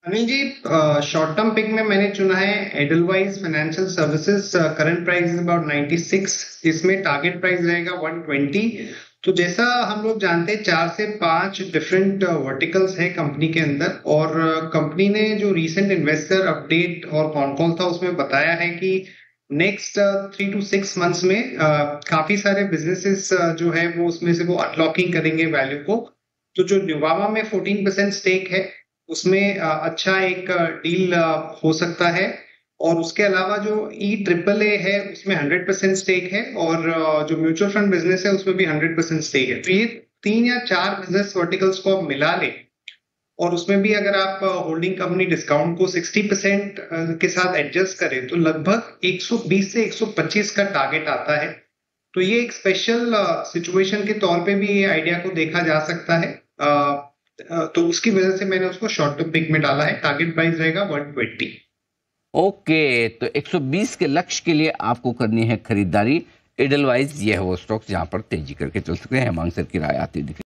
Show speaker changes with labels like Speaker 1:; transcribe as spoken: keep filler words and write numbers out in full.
Speaker 1: Anil ji, short term pick में मैंने चुना है Edelweiss financial services. Current price is about ninety six. इसमें टारगेट प्राइस रहेगा वन ट्वेंटी। तो जैसा हम लोग जानते हैं, चार से पांच डिफरेंट वर्टिकल्स है कंपनी के अंदर, और कंपनी ने जो रीसेंट इन्वेस्टर अपडेट और कॉन कॉल था उसमें बताया है कि next three to six months में uh, काफी सारे बिजनेसेस uh, जो है वो उसमें से वो अनलॉकिंग करेंगे वैल्यू को। तो जो न्यूवामा में फोर्टीन परसेंट स्टेक है उसमें अ, अच्छा एक डील हो सकता है। और उसके अलावा जो ई ट्रिपल ए है उसमें हंड्रेड परसेंट स्टेक है, और अ, जो म्यूचुअल फंड बिजनेस है उसमें भी हंड्रेड परसेंट स्टेक है। तो ये तीन या चार बिजनेस वर्टिकल्स को आप मिला लें, और उसमें भी अगर आप होल्डिंग कंपनी डिस्काउंट को सिक्सटी परसेंट के साथ एडजस्ट करें तो लगभग एक सौ बीस से एक सौ पच्चीस का टारगेट आता है। तो ये एक स्पेशल सिचुएशन के तौर पे भी ये आइडिया को देखा जा सकता है। अ, अ, तो उसकी वजह से मैंने उसको शॉर्ट टर्म पिक में डाला है। टारगेट प्राइस रहेगा वन ट्वेंटी।
Speaker 2: ओके, तो एक सौ बीस के लक्ष्य के लिए आपको करनी है खरीदारी। एडलवाइज ये है वो स्टॉक्स जहां पर तेजी करके चल सकते हैं। हेमांग सर की राय आती दिख